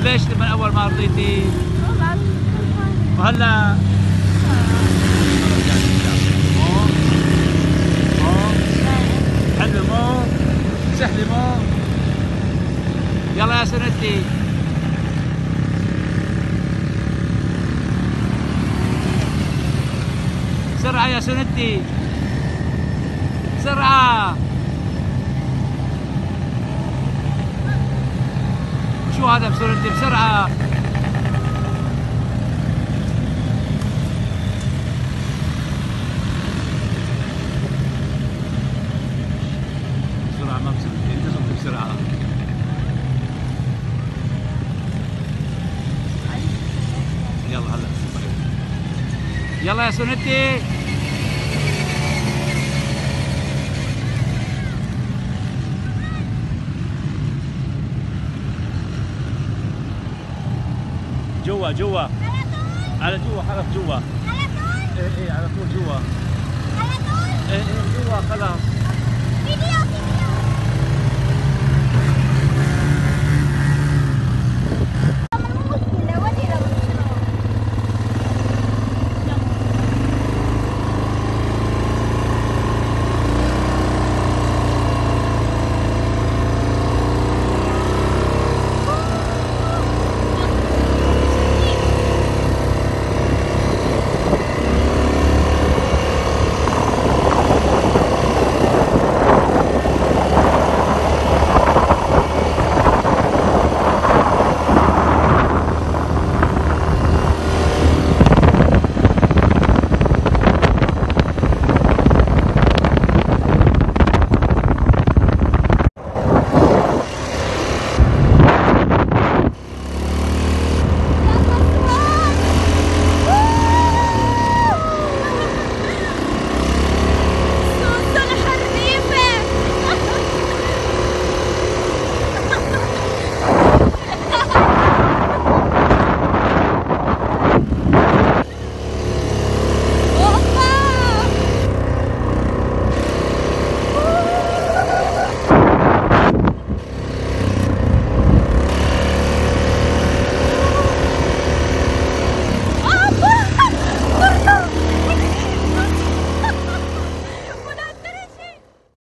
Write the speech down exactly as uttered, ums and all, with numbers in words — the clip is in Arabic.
ليش من اول ما رضيتي؟ وهلا حلو مو؟ سهل مو؟ يلا يا سنتي. بسرعة يا سنتي، بسرعة. شو هذا بسنتي؟ بسرعة. بسرعة ما بسنتي، انت صرت بسرعة. يلا هلا يلا يا سنتي. جوا جوا على جوا، خلاص جوا. على طول؟ ايه ايه على طول جوا. على طول؟ ايه ايه جوا خلاص. فيديو فيديو